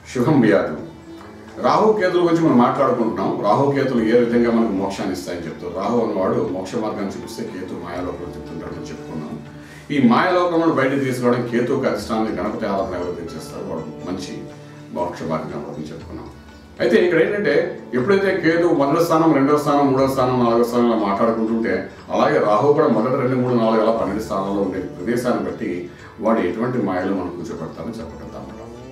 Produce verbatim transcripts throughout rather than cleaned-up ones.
శుభం వ్యాధు. రాహుకేతుల గురించి మనం మాట్లాడుకుంటున్నాం. రాహుకేతులు ఏ విధంగా మనకు మోక్షాన్ని ఇస్తాయని చెప్తారు. రాహు అన్నవాడు మోక్ష మార్గాన్ని చూపిస్తే కేతు మాయాలోకంలో చెప్తుంటాడని చెప్పుకున్నాం. ఈ మాయాలోకంలో బయటకు తీసుకురావడం కేతువుకి అధిష్టానాన్ని గణపతి ఆరాధన ఎవరు చేస్తారు, వాడు మంచి మోక్ష మార్గం అవుతుందని చెప్పుకున్నాం. అయితే ఇక్కడ ఏంటంటే ఎప్పుడైతే కేతు మొదటి స్థానం, రెండవ స్థానం, మూడవ స్థానం, నాలుగో స్థానంలో మాట్లాడుకుంటుంటే అలాగే రాహు కూడా మొదటి రెండు మూడు నాలుగు అలా పన్నెండు స్థానంలో ఉండే ప్రదేశాన్ని బట్టి వాడు ఎటువంటి మాయలు మనం కూర్చోబెడతామని చెప్పగలుగుతాం.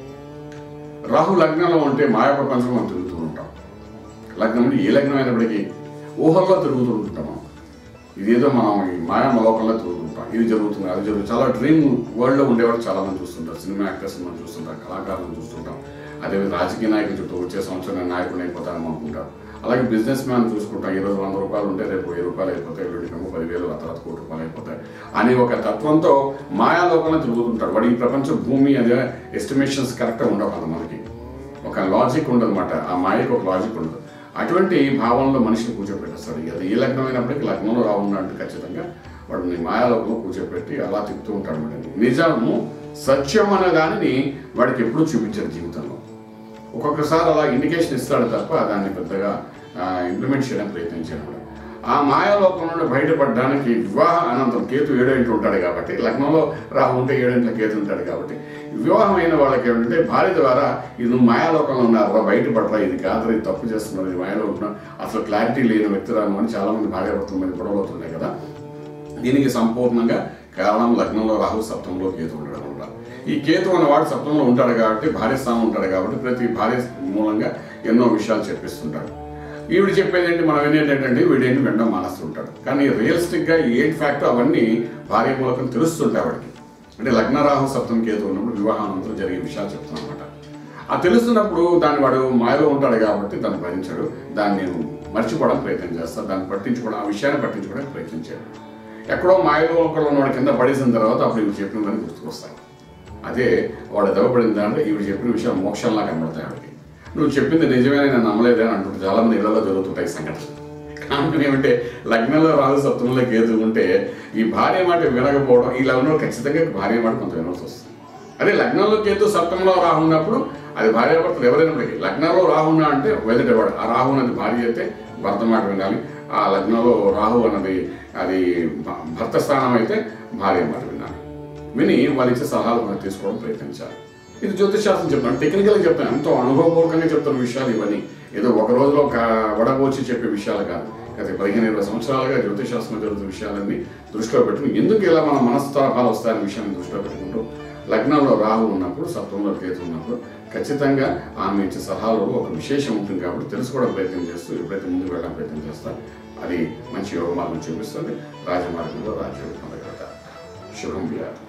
రాహు లగ్నంలో ఉంటే మాయా ప్రపంచం మనం తిరుగుతూ ఉంటాం. లగ్నం అంటే ఏ లగ్నం అయినప్పటికీ ఊహల్లో తిరుగుతూ ఉంటుంటాం. మనం ఇదేదో మనం ఈ మాయా లోకంలో తిరుగుతుంటాం. ఇది జరుగుతుంది, అది జరుగుతుంది. చాలా డ్రీమ్ వరల్డ్లో ఉండేవాడు చాలా మంది చూస్తుంటారు. సినిమా యాక్టర్స్ మనం చూస్తుంటాం, కళాకారులను చూస్తుంటాం. అదేవిధంగా రాజకీయ నాయకులు చుట్టూ వచ్చే సంవత్సరం నేను నాయకుడు అయిపోతానని అనుకుంటారు. అలాగే బిజినెస్ మ్యాన్ చూసుకుంటాం. ఈరోజు వంద రూపాయలు ఉంటే రేపు వెయ్యి రూపాయలు అయిపోతాయి, ఎల్లుండికేమో పదివేలు, ఆ తర్వాత కోటి రూపాయలు అయిపోతాయి అనే ఒక తత్వంతో మాయాలోకంలో తిరుగుతుంటాడు వాడు. ఈ ప్రపంచం భూమి అదే ఎస్టిమేషన్స్ కరెక్ట్గా ఉండవు కొంతమందికి. ఒక లాజిక్ ఉండదు అనమాట. ఆ మాయకు ఒక లాజిక్ ఉండదు. అటువంటి భావంలో మనిషిని కూర్చోపెట్టేస్తాడు. అది ఏ లగ్నం అయినప్పటికీ లగ్నంలో రావున్నాడు ఖచ్చితంగా వాడిని మాయాలోకంలో కూర్చోపెట్టి అలా తిప్పుతూ ఉంటాడు అనమాట. నిజము సత్యం అనే దానిని వాడికి ఎప్పుడూ చూపించారు జీవితంలో. ఒక్కొక్కసారి అలా ఇండికేషన్ ఇస్తాడు తప్ప దాన్ని పెద్దగా ఇంప్లిమెంట్ చేయడానికి ప్రయత్నించాడు. ఆ మాయాలోకం నుండి బయటపడడానికి వివాహ అనంతరం కేతు ఏడేంట్లు ఉంటాడు కాబట్టి, లగ్నంలో రాహు ఉంటే ఏడేంట్ల కేతు ఉంటాడు కాబట్టి వివాహమైన వాళ్ళకి ఏమిటంటే భార్య ద్వారా ఇది నువ్వు మాయాలోకంలో ఉన్నారా, బయటపడరా, ఇది కాదు, ఇది తప్పు చేస్తున్నారు, ఇది మాయలో ఉంటున్నావు, అసలు క్లారిటీ లేని వ్యక్తురాను అని చాలామంది భార్య భర్తల మీద గొడవలు అవుతున్నాయి కదా. దీనికి సంపూర్ణంగా కారణం లగ్నంలో రాహు, సప్తంలో కేతు ఉండడం వల్ల. ఈ కేతు అనేవాడు సప్తంలో ఉంటాడు కాబట్టి, భార్య స్థానం ఉంటాడు కాబట్టి ప్రతి భార్య మూలంగా ఎన్నో విషయాలు చెప్పిస్తుంటాడు. ఈవిడ చెప్పేది ఏంటి, మనం వినేటంటే వీడేంటి వినడం మానేస్తుంటాడు. కానీ రియలిస్టిక్గా ఏంటి ఫ్యాక్ట్ అవన్నీ భార్య మూలకం తెలుస్తుంటాయి వాడికి. అంటే లగ్న రాహు సప్తం కేతు ఉన్నప్పుడు వివాహానంతరం జరిగే విషయాలు చెప్తాను అనమాట. ఆ తెలుస్తున్నప్పుడు దాన్ని వాడు మాయలో ఉంటాడు కాబట్టి దాన్ని భరించాడు, దాన్ని నేను మర్చిపోవడానికి ప్రయత్నం చేస్తాను, దాన్ని పట్టించుకోవడం, ఆ విషయాన్ని పట్టించుకోవడానికి ప్రయత్నించాడు. ఎక్కడో మాయలో ఒకళ్ళు ఉన్నవాడి కింద పడేసిన తర్వాత అప్పుడు ఇవి చెప్పిన దాన్ని గుర్తుకొస్తాయి. అదే వాడు దెబ్బపడింది అంటే ఇవి చెప్పిన విషయాలు మోక్షంలా కనబడతాయి వాడికి. నువ్వు చెప్పింది నిజమే, నేను నమ్మలేదే అని అంటుంటే చాలామంది ఇళ్లలో జరుగుతుంటాయి సంఘటనలు. కారణం ఏమంటే లగ్నంలో రాహు సప్తంలో కేతు ఉంటే ఈ భార్య మాట వినకపోవడం, ఈ లగ్నంలో ఖచ్చితంగా భార్య మాట కొంత వినాల్సి వస్తుంది. అదే లగ్నంలో కేతు సప్తంలో రాహు ఉన్నప్పుడు అది భార్యాభర్తలు ఎవరైనప్పటికీ, లగ్నంలో రాహు ఉన్నా అంటే వెదటవాడు, ఆ రాహు అన్నది భార్య అయితే భర్త మాట వినాలి, ఆ లగ్నంలో రాహు అన్నది అది భర్త స్థానం అయితే భార్య మాట వినాలి. విని వాళ్ళు ఇచ్చే సలహాలు మనం తీసుకోవడం ప్రయత్నించాలి. ఇది జ్యోతిషాస్త్రం చెప్తాను, టెక్నికల్గా చెప్తాను, ఎంతో అనుభవపూర్వకంగా చెప్తున్న విషయాలు ఇవన్నీ. ఏదో ఒక రోజులో వడబోచి చెప్పే విషయాలు కాదు. గత పదిహేను ఇరవై సంవత్సరాలుగా జ్యోతిషాస్త్రం జరుగుతున్న విషయాలన్నీ దృష్టిలో పెట్టుకుని ఎందుకు ఇలా మన మనస్తాపాలు వస్తాయనే విషయాన్ని దృష్టిలో పెట్టుకుంటూ లగ్నంలో రాహు ఉన్నప్పుడు, సప్తంలో కేతు ఉన్నప్పుడు ఖచ్చితంగా ఆమె ఇచ్చే సలహాలలో ఒక విశేషం ఉంటుంది కాబట్టి తెలుసుకోవడం ప్రయత్నం చేస్తూ ఎప్పుడైతే ముందుకు వెళ్ళడం ప్రయత్నం చేస్తారో అది మంచి యోగ మార్గం చూపిస్తుంది. రాజమార్గంలో రాజ్యం పొందగలుగుతారు. శుభం వ్యాధి.